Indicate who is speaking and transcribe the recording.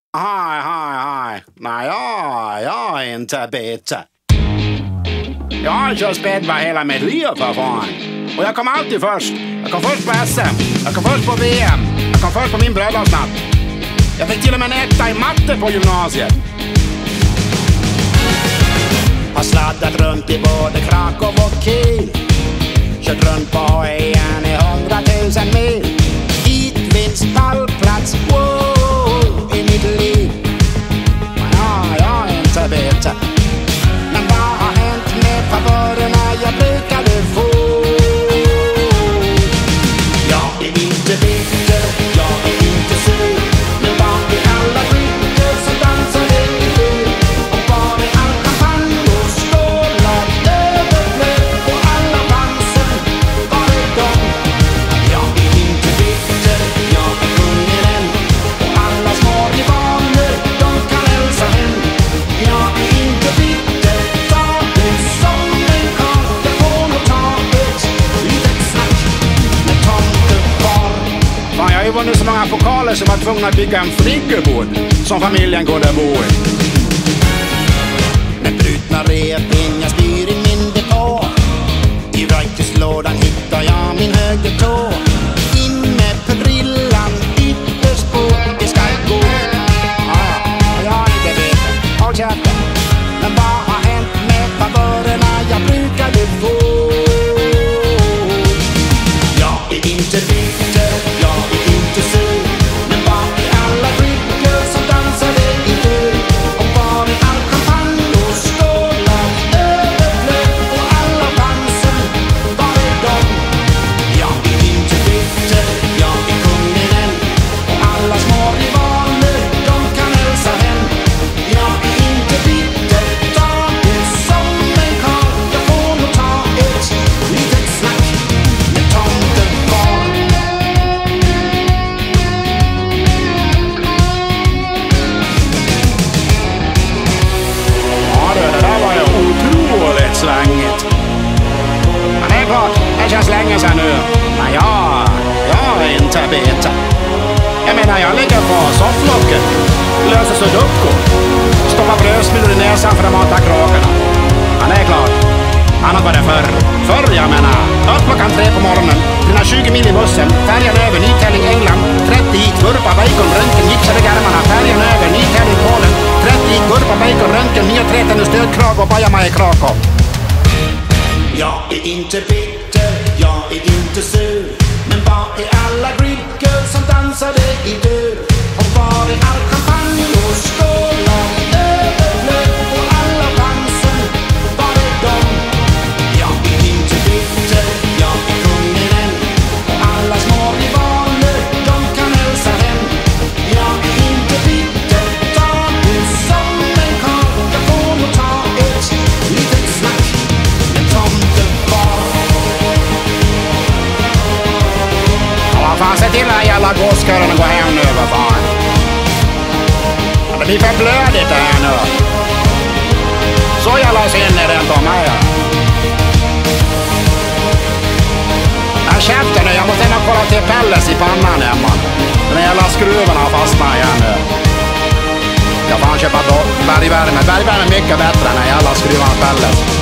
Speaker 1: Hej. Nej, jag är inte bitter. Jag har kört spädbarn hela mitt liv för fan. Och jag kom alltid först. Jag kom först på SM. Jag kom först på VM. Jag kom först på min bröllopsnatt. Jag fick till och med en etta i matte på gymnasiet. Har sladdat runt i både Krakow och Kiel. Kört runt på igen i 100 000 mil. Hit finns pallplats, wow, i mitt liv. Ja, jag är inte bitter. Men vad har hänt med favorerna jag brukade få? Jag är inte bitter, jag är inte sur. Men var är alla brickor som dansade i dur? Och var är all champagne och skålar överflöd? Och alla danser, var är de? Jag är inte bitter, jag är kungen än. Och alla små rivaler, de kan hälsa hem. Jag är inte bitter, ta det som en karl. Jag får nog ta ett litet snack med tomtefar. Fan, jag har ju vunnit så många pokaler så var tvungen att bygga en friggebod som familjen kunde bo i. Med brutna revben jag styr i min depå. I verktygslådan hittar jag min högertå. In med prillan ytterst på det ska gå. Jag är inte bitter, håll käften. Men vad har hänt med favorerna jag brukade få? Jag är inte bitter, jag är inte sur. Men var är alla brickor som dansade i dur? Och var är all champagne och skålar överflöd? Och alla danser, var är de? Jag är inte bitter, jag är kungen än. Och alla små rivaler, de kan hälsa hem. Jag är inte bitter, ta det som en karl. Jag får nog ta ett litet snack med tomtefar. Ja du, det där var ju otroligt slängigt. Men det är klart, det känns länge sedan nu. Men jag är inte bitter. Jag menar, jag ligger på sofflocket, löser sudoku, stoppar brödsmulor i näsan för att mata kråkorna. Men det är klart, annat var det förr jag menar. Upp klockan 3 på morgonen, 320 mil i bussen, färjan över, Nytäling, England, 30 hit, vurpa, bacon, röntgen, gipsade garmarna, färjan över, Nytäling, Polen, 30 hit, vurpa, bacon, röntgen, 9.30 stödkrag och bajamaj i Krakow. Jag är inte bitter, jag är inte sur. Men var är alla brickor som dansade i dur? Och var är all champagne och skålar överflöd? Och alla danser, var är de? Jag är inte bitter, jag är kungen än. Och alla små rivaler, de kan hälsa hem. Jag är inte bitter, ta det som en karl. Jag får nog ta ett litet snack med tomtefar. Ja, fan, se till att jävla gåskören går hem nu, vad fan. Ja, det blir för blödigt det här nu. Så jävla synd är det inte om mig. Jag käftar nu, jag måste ändå kolla till pelles i pannan hemma. Den jävla skruven har fastnat igen nu. Jag får köpa bergvärme. Bergvärme är mycket bättre än den jävla skruvan pelles.